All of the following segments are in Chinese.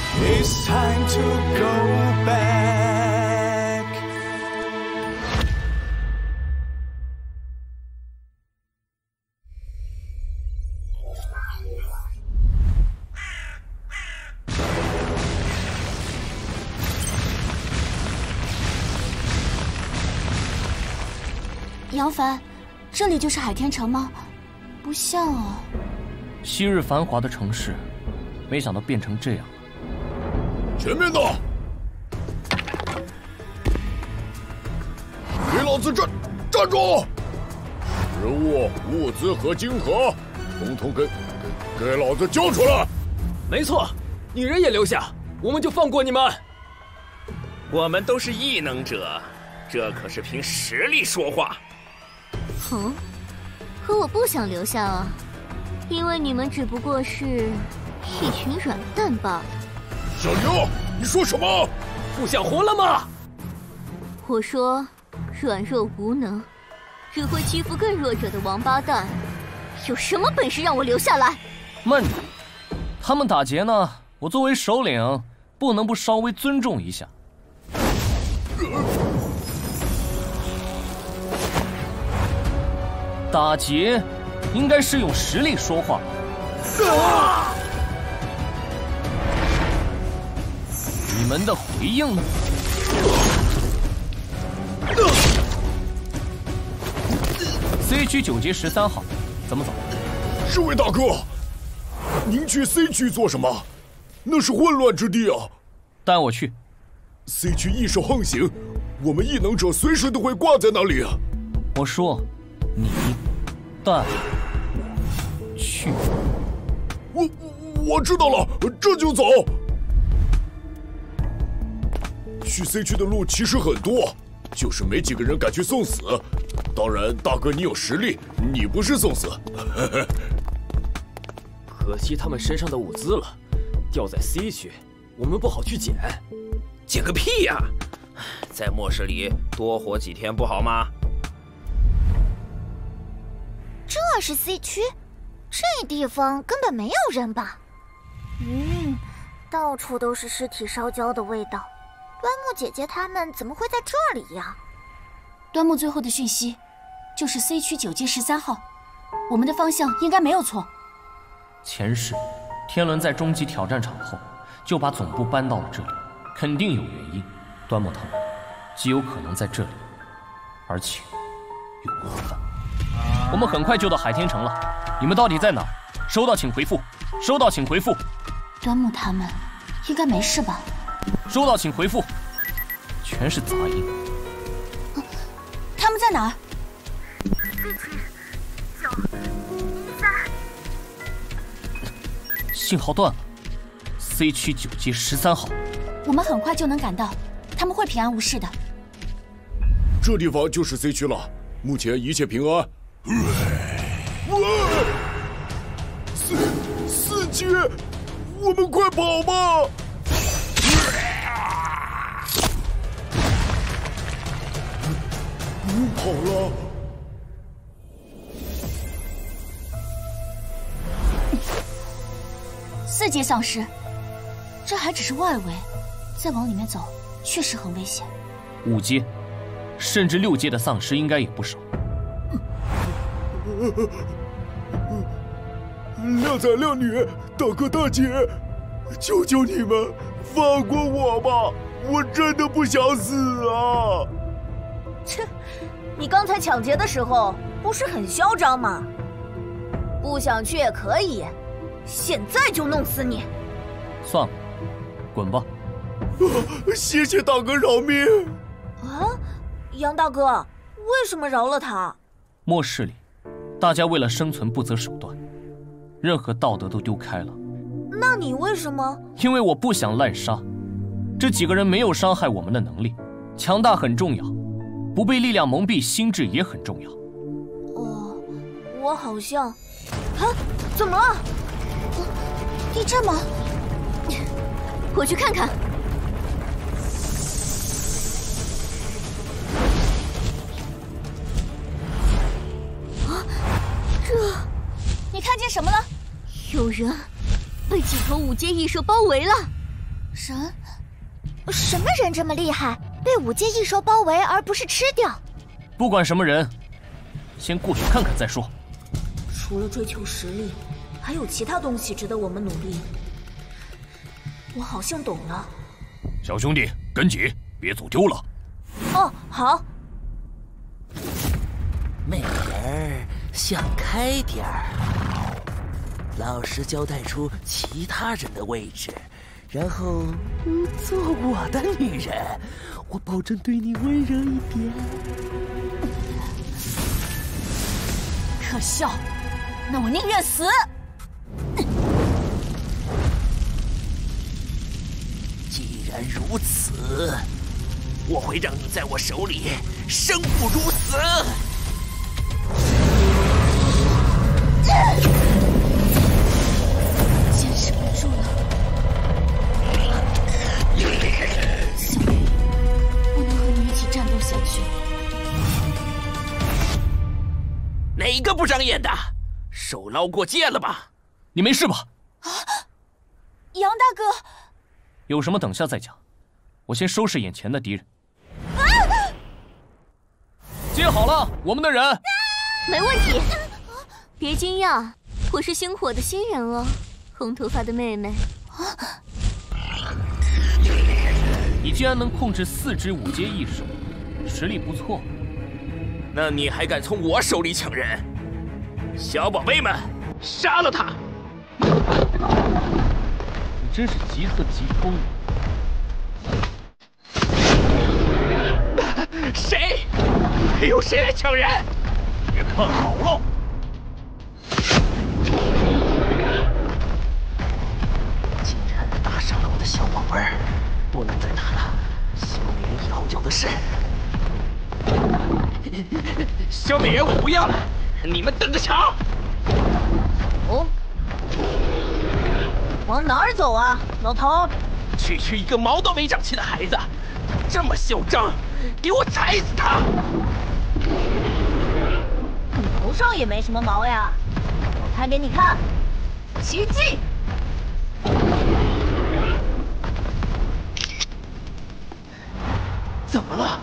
It's time to go back. 杨凡，这里就是海天城吗？不像啊。 昔日繁华的城市，没想到变成这样了。 前面的，给老子站住！食物、物资和金盒，统统给老子交出来！ 没错，女人也留下，我们就放过你们。 我们都是异能者，这可是凭实力说话。 哼，可我不想留下啊，因为你们只不过是一群软蛋罢了。 小牛，你说什么？ 不想活了吗？ 我说，软弱无能，只会欺负更弱者的王八蛋，有什么本事让我留下来？ 慢着，他们打劫呢，我作为首领，不能不稍微尊重一下。打劫应该是用实力说话。你们的回应呢？C 区9街13号，怎么走？ 侍卫大哥，您去 C 区做什么？那是混乱之地啊！ 带我去。 C 区异兽横行，我们异能者随时都会挂在那里啊！ 我说，你带我去。 我知道了，这就走。去 C 区的路其实很多，就是没几个人敢去送死。当然，大哥你有实力，你不是送死。 可惜他们身上的物资了，掉在 C 区，我们不好去捡。 捡个屁呀！在末世里多活几天不好吗？ 这是 C 区，这地方根本没有人吧？到处都是尸体烧焦的味道。端木姐姐他们怎么会在这里呀？ 端木最后的讯息就是 C 区9街13号，我们的方向应该没有错。 前世，天伦在终极挑战场后就把总部搬到了这里，肯定有原因。端木他们极有可能在这里，而且有麻烦。我们很快就到海天城了，你们到底在哪？收到请回复。收到请回复。 端木他们应该没事吧？ 收到请回复。全是杂音。 他们在哪儿 ？C 区913。 信号断了。C 区9街13号。 我们很快就能赶到，他们会平安无事的。 这地方就是 C 区了，目前一切平安。四街，我们快跑吧！跑了。 4阶丧尸，这还只是外围，再往里面走确实很危险。 5阶，甚至6阶的丧尸应该也不少。 靓仔靓女，大哥大姐，求求你们放过我吧！我真的不想死啊！ 切，你刚才抢劫的时候不是很嚣张吗？不想去也可以，现在就弄死你！ 算了，滚吧。 谢谢大哥饶命！ 啊，杨大哥，为什么饶了他？ 末世里，大家为了生存不择手段，任何道德都丢开了。 那你为什么？ 因为我不想滥杀。这几个人没有伤害我们的能力，强大很重要，不被力量蒙蔽心智也很重要。 哦，我好像……啊，怎么了？ 地震吗？ 我去看看。 啊，你看见什么了？ 有人被几头5阶异兽包围了。 人？ 什么人这么厉害，被5阶异兽包围而不是吃掉？ 不管什么人，先过去看看再说。 除了追求实力，还有其他东西值得我们努力。我好像懂了。 小兄弟，跟紧，别走丢了。 哦，好。 美人儿，想开点儿，老实交代出其他人的位置，然后做我的女人，我保证对你温柔一点。 可笑！那我宁愿死。 既然如此，我会让你在我手里生不如死。 坚持不住了，小雨，不能和你一起战斗下去。 哪个不长眼的？手捞过界了吧？ 你没事吧？ 杨大哥， 有什么等下再讲，我先收拾眼前的敌人。接好了，我们的人。 没问题。别惊讶，我是星火的新人哦，红头发的妹妹。 你竟然能控制4只5阶异兽，实力不错。 那你还敢从我手里抢人？小宝贝们，杀了他！ 你真是急色急疯了。 谁？还有谁来抢人？ 别看好了！ 竟然打伤了我的小宝贝儿，不能再打了。小美人以后有的是。 小美人我不要了，你们等着瞧！ 哦，往哪儿走啊，老头？ 区区一个毛都没长齐的孩子，这么嚣张，给我踩死他！ 你头上也没什么毛呀，我拍给你看，奇迹！ 怎么了？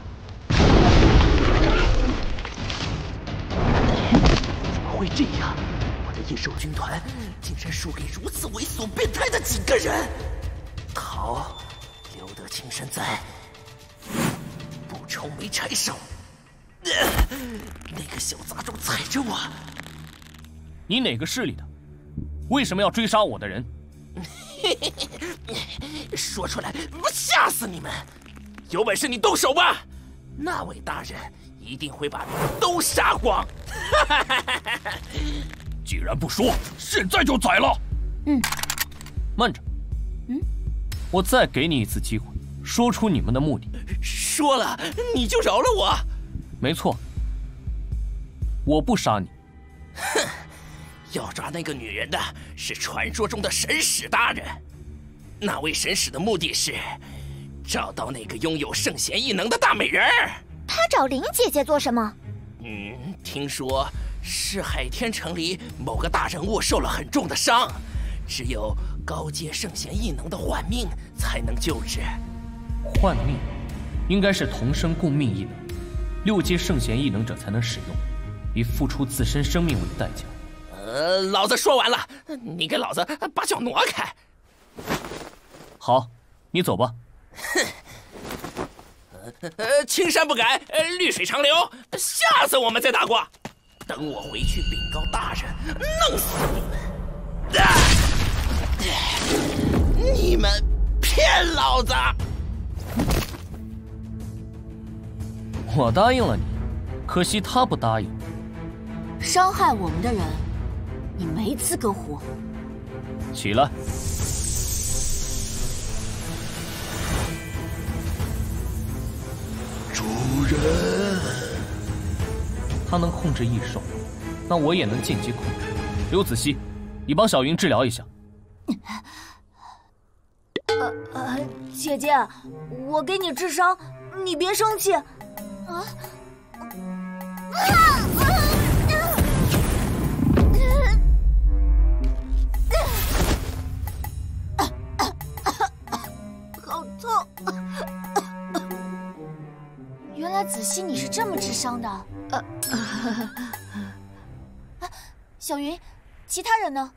怎么会这样？我的异兽军团竟然输给如此猥琐变态的几个人！好，留得青山在，不愁没柴烧。那个小杂种踩着我。 你哪个势力的？为什么要追杀我的人？ 说出来，我吓死你们！ 有本事你动手吧！ 那位大人一定会把你们都杀光。 既然不说，现在就宰了。 慢着。我再给你一次机会，说出你们的目的。 说了，你就饶了我。 没错，我不杀你。 哼，要抓那个女人的是传说中的神使大人。那位神使的目的是找到那个拥有圣贤异能的大美人儿。 他找林姐姐做什么？ 听说是海天城里某个大人物受了很重的伤，只有高阶圣贤异能的换命才能救治。 换命，应该是同生共命异能，6阶圣贤异能者才能使用，以付出自身生命为代价。 老子说完了，你给老子把脚挪开。 好，你走吧。 哼。青山不改，绿水长流，下次我们再打过。等我回去禀告大人，弄死你们！你们骗老子！ 我答应了你，可惜他不答应。 伤害我们的人，你没资格活。 起来。 主人， 他能控制异兽，那我也能间接控制。刘子熙，你帮小云治疗一下。 姐姐，我给你治伤，你别生气。 来子熙你是这么治伤的。小云，其他人呢？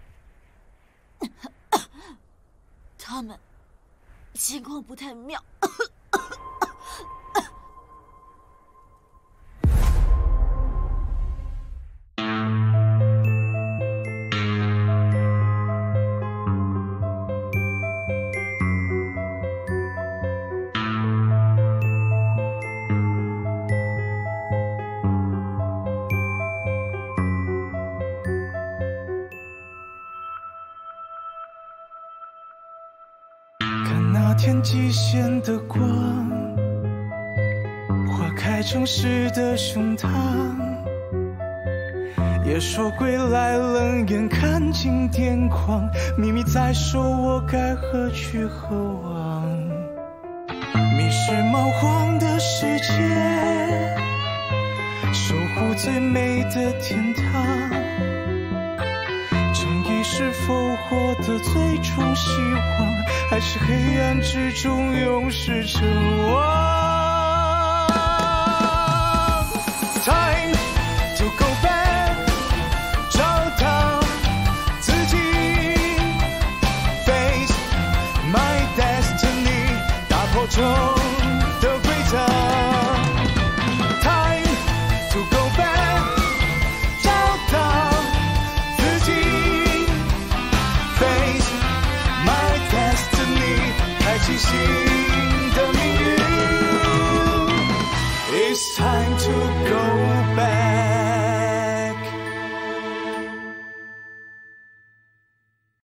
他们情况不太妙。 天际线的光，花开城市的胸膛。野兽归来，冷眼看尽癫狂，秘密在手，我该何去何往？迷失冒荒的世界，守护最美的天堂。正义是否获得最终希望？还是黑暗之中永世成王 ？Time to go back， 找到自己 ，Face my destiny， 打破中的规则。Time to go back， 找到自己 ，Face my destiny。开启新的命运 ，It's time to go back。